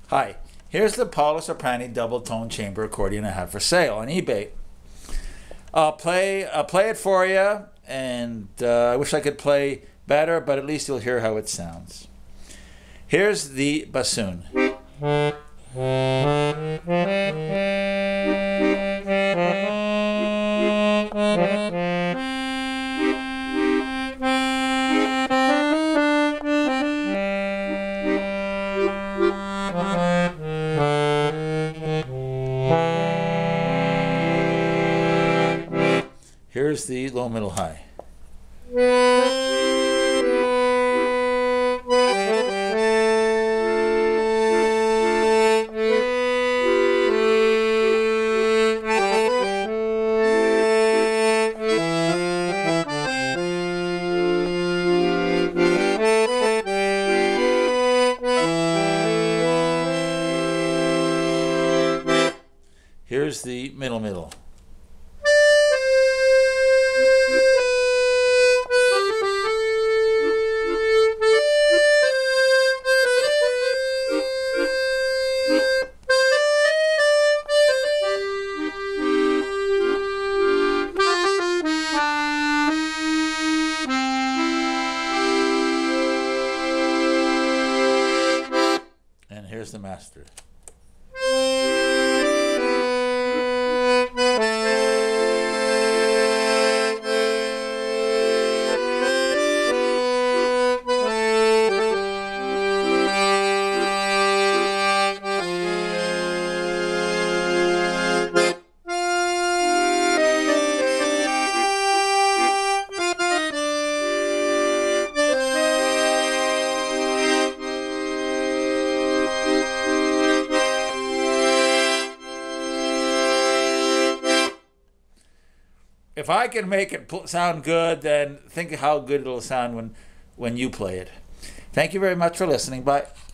Hi, here's the Paolo Soprani double tone chamber accordion I have for sale on eBay. I'll play it for you, and I wish I could play better, but at least you'll hear how it sounds. Here's the bassoon. Here's the low, middle, high. Here's the middle, middle. And here's the master. If I can make it sound good, then think of how good it'll sound when you play it. Thank you very much for listening. Bye.